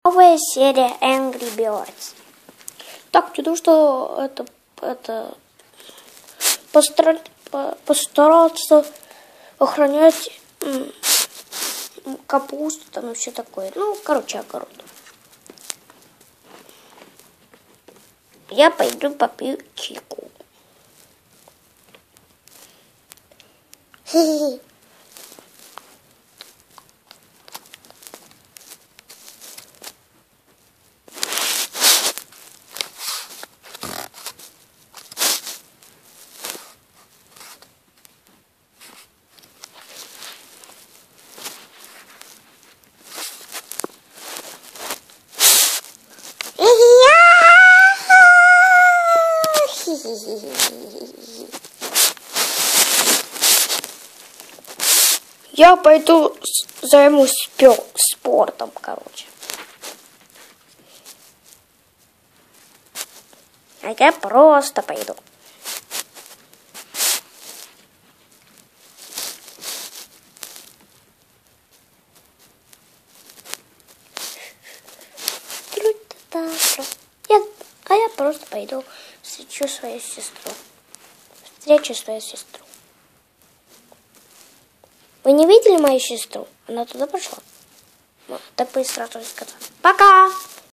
Новая серия Angry Birds. Так, не что это постараться охранять капусту там и все такое. Ну, короче, огород. Я пойду попью чайку. Хе-хе-хе. Я пойду займусь спортом, короче. А я просто пойду. Я просто пойду встречу свою сестру. Вы не видели мою сестру? Она туда пошла. Ну, так быстро сказать. Пока!